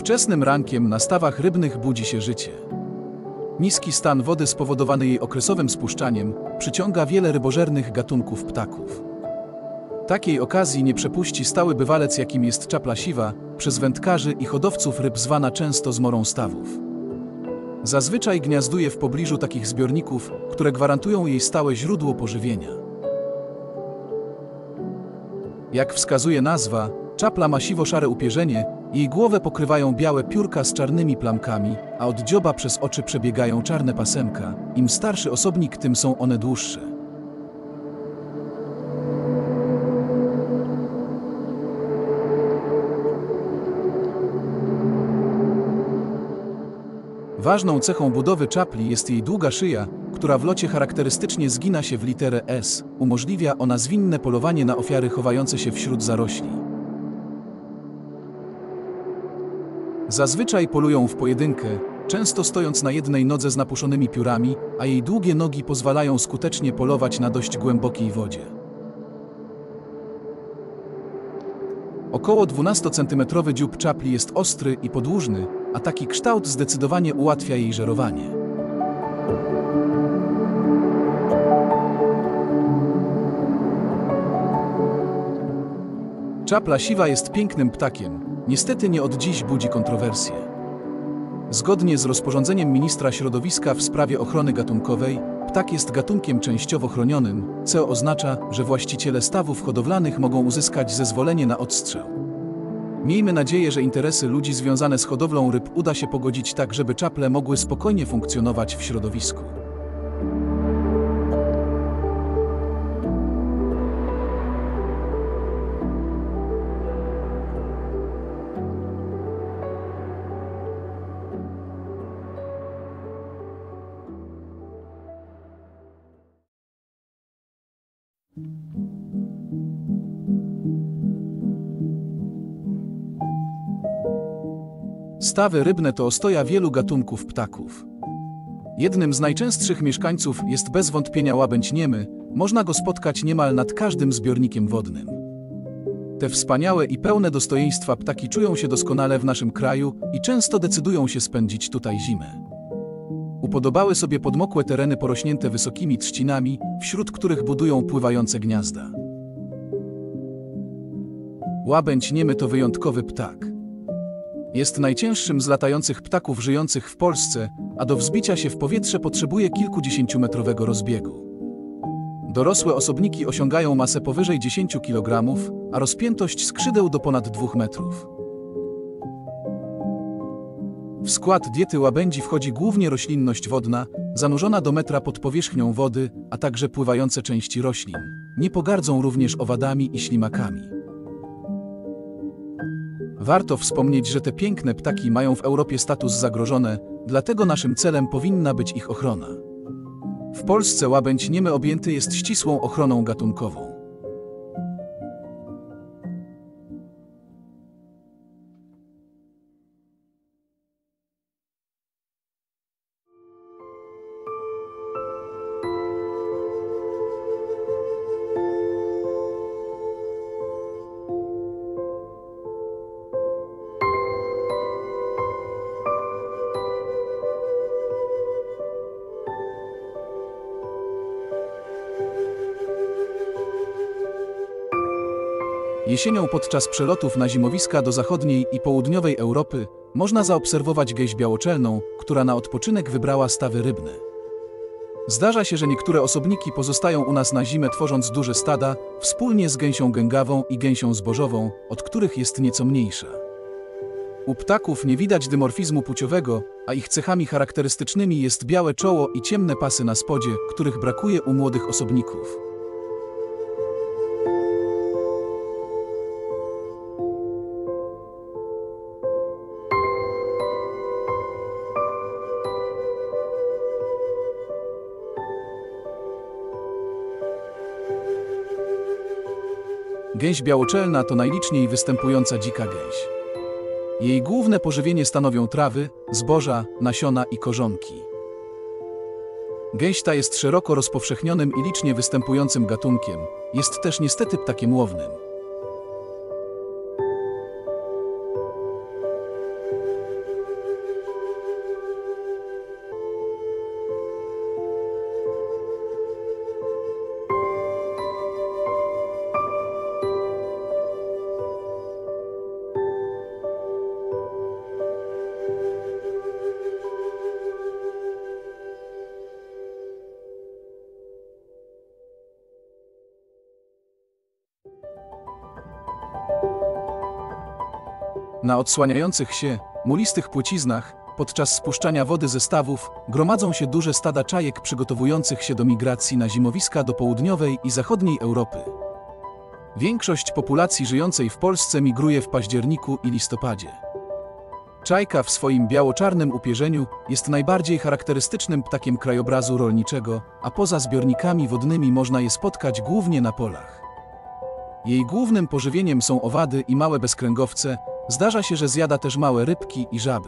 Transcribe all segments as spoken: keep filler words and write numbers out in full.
Wczesnym rankiem na stawach rybnych budzi się życie. Niski stan wody spowodowany jej okresowym spuszczaniem przyciąga wiele rybożernych gatunków ptaków. Takiej okazji nie przepuści stały bywalec, jakim jest czapla siwa, przez wędkarzy i hodowców ryb zwana często zmorą stawów. Zazwyczaj gniazduje w pobliżu takich zbiorników, które gwarantują jej stałe źródło pożywienia. Jak wskazuje nazwa, czapla ma siwo-szare upierzenie, jej głowę pokrywają białe piórka z czarnymi plamkami, a od dzioba przez oczy przebiegają czarne pasemka. Im starszy osobnik, tym są one dłuższe. Ważną cechą budowy czapli jest jej długa szyja, która w locie charakterystycznie zgina się w literę S. Umożliwia ona zwinne polowanie na ofiary chowające się wśród zarośli. Zazwyczaj polują w pojedynkę, często stojąc na jednej nodze z napuszonymi piórami, a jej długie nogi pozwalają skutecznie polować na dość głębokiej wodzie. Około dwunastocentymetrowy dziób czapli jest ostry i podłużny, a taki kształt zdecydowanie ułatwia jej żerowanie. Czapla siwa jest pięknym ptakiem, niestety nie od dziś budzi kontrowersje. Zgodnie z rozporządzeniem ministra środowiska w sprawie ochrony gatunkowej, ptak jest gatunkiem częściowo chronionym, co oznacza, że właściciele stawów hodowlanych mogą uzyskać zezwolenie na odstrzał. Miejmy nadzieję, że interesy ludzi związane z hodowlą ryb uda się pogodzić tak, żeby czaple mogły spokojnie funkcjonować w środowisku. Stawy rybne to ostoja wielu gatunków ptaków. Jednym z najczęstszych mieszkańców jest bez wątpienia łabędź niemy, można go spotkać niemal nad każdym zbiornikiem wodnym. Te wspaniałe i pełne dostojeństwa ptaki czują się doskonale w naszym kraju i często decydują się spędzić tutaj zimę. Upodobały sobie podmokłe tereny porośnięte wysokimi trzcinami, wśród których budują pływające gniazda. Łabędź niemy to wyjątkowy ptak. Jest najcięższym z latających ptaków żyjących w Polsce, a do wzbicia się w powietrze potrzebuje kilkudziesięciometrowego rozbiegu. Dorosłe osobniki osiągają masę powyżej dziesięciu kilogramów, a rozpiętość skrzydeł do ponad dwóch metrów. W skład diety łabędzi wchodzi głównie roślinność wodna, zanurzona do metra pod powierzchnią wody, a także pływające części roślin. Nie pogardzą również owadami i ślimakami. Warto wspomnieć, że te piękne ptaki mają w Europie status zagrożone, dlatego naszym celem powinna być ich ochrona. W Polsce łabędź niemy objęty jest ścisłą ochroną gatunkową. Jesienią podczas przelotów na zimowiska do zachodniej i południowej Europy można zaobserwować gęś białoczelną, która na odpoczynek wybrała stawy rybne. Zdarza się, że niektóre osobniki pozostają u nas na zimę, tworząc duże stada, wspólnie z gęsią gęgawą i gęsią zbożową, od których jest nieco mniejsza. U ptaków nie widać dymorfizmu płciowego, a ich cechami charakterystycznymi jest białe czoło i ciemne pasy na spodzie, których brakuje u młodych osobników. Gęś białoczelna to najliczniej występująca dzika gęś. Jej główne pożywienie stanowią trawy, zboża, nasiona i korzonki. Gęś ta jest szeroko rozpowszechnionym i licznie występującym gatunkiem. Jest też niestety ptakiem łownym. Na odsłaniających się, mulistych płciznach, podczas spuszczania wody ze stawów, gromadzą się duże stada czajek przygotowujących się do migracji na zimowiska do południowej i zachodniej Europy. Większość populacji żyjącej w Polsce migruje w październiku i listopadzie. Czajka w swoim biało-czarnym upierzeniu jest najbardziej charakterystycznym ptakiem krajobrazu rolniczego, a poza zbiornikami wodnymi można je spotkać głównie na polach. Jej głównym pożywieniem są owady i małe bezkręgowce, zdarza się, że zjada też małe rybki i żaby.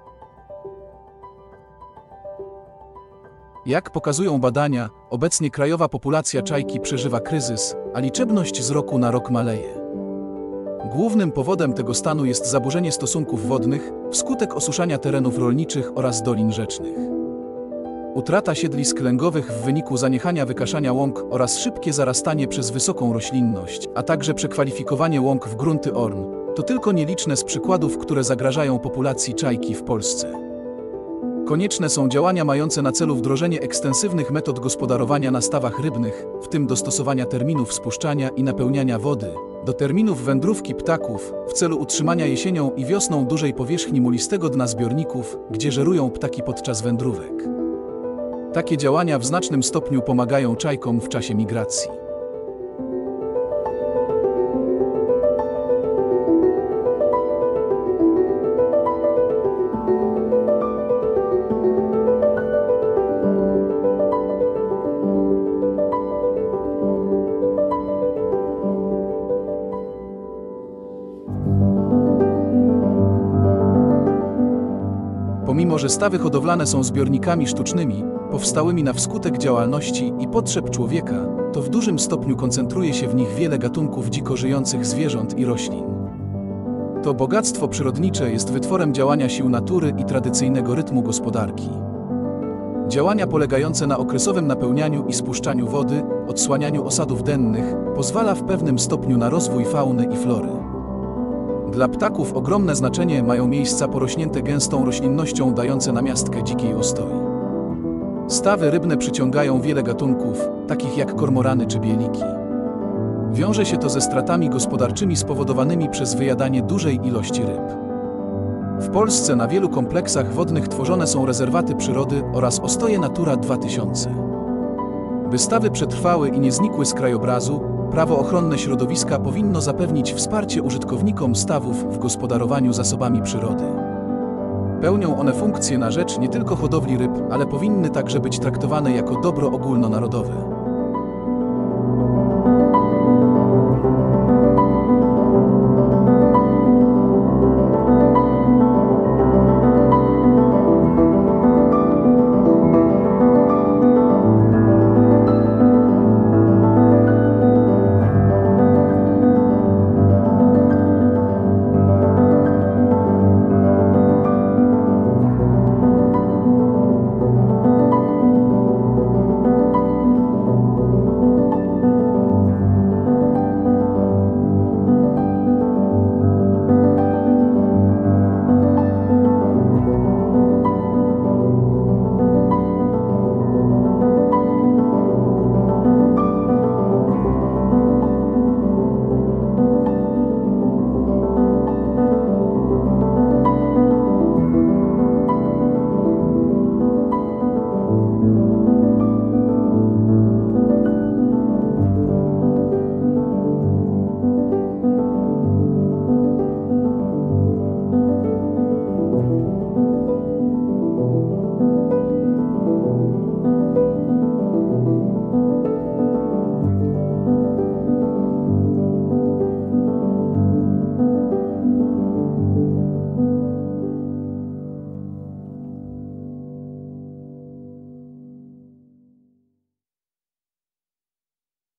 Jak pokazują badania, obecnie krajowa populacja czajki przeżywa kryzys, a liczebność z roku na rok maleje. Głównym powodem tego stanu jest zaburzenie stosunków wodnych wskutek osuszania terenów rolniczych oraz dolin rzecznych. Utrata siedlisk lęgowych w wyniku zaniechania wykaszania łąk oraz szybkie zarastanie przez wysoką roślinność, a także przekwalifikowanie łąk w grunty orn, to tylko nieliczne z przykładów, które zagrażają populacji czajki w Polsce. Konieczne są działania mające na celu wdrożenie ekstensywnych metod gospodarowania na stawach rybnych, w tym dostosowania terminów spuszczania i napełniania wody do terminów wędrówki ptaków w celu utrzymania jesienią i wiosną dużej powierzchni mulistego dna zbiorników, gdzie żerują ptaki podczas wędrówek. Takie działania w znacznym stopniu pomagają czajkom w czasie migracji. Pomimo że stawy hodowlane są zbiornikami sztucznymi, powstałymi na wskutek działalności i potrzeb człowieka, to w dużym stopniu koncentruje się w nich wiele gatunków dziko żyjących zwierząt i roślin. To bogactwo przyrodnicze jest wytworem działania sił natury i tradycyjnego rytmu gospodarki. Działania polegające na okresowym napełnianiu i spuszczaniu wody, odsłanianiu osadów dennych, pozwala w pewnym stopniu na rozwój fauny i flory. Dla ptaków ogromne znaczenie mają miejsca porośnięte gęstą roślinnością dające namiastkę dzikiej ostoi. Stawy rybne przyciągają wiele gatunków, takich jak kormorany czy bieliki. Wiąże się to ze stratami gospodarczymi spowodowanymi przez wyjadanie dużej ilości ryb. W Polsce na wielu kompleksach wodnych tworzone są rezerwaty przyrody oraz ostoje Natura dwa tysiące. By stawy przetrwały i nie znikły z krajobrazu, prawo ochronne środowiska powinno zapewnić wsparcie użytkownikom stawów w gospodarowaniu zasobami przyrody. Pełnią one funkcje na rzecz nie tylko hodowli ryb, ale powinny także być traktowane jako dobro ogólnonarodowe.